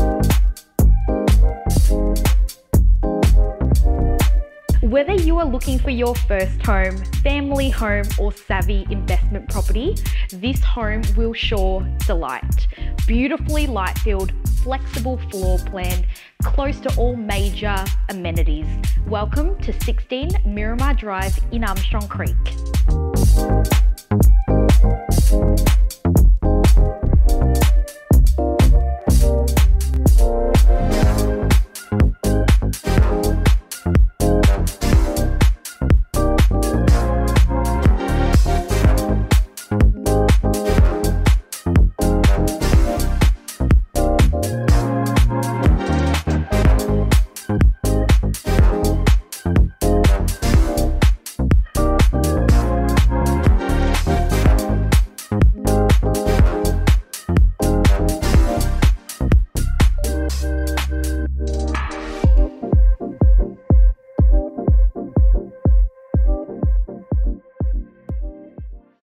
Whether you are looking for your first home, family home, or savvy investment property, this home will sure delight. Beautifully light-filled, flexible floor plan, close to all major amenities. Welcome to 16 Miramar Drive in Armstrong Creek.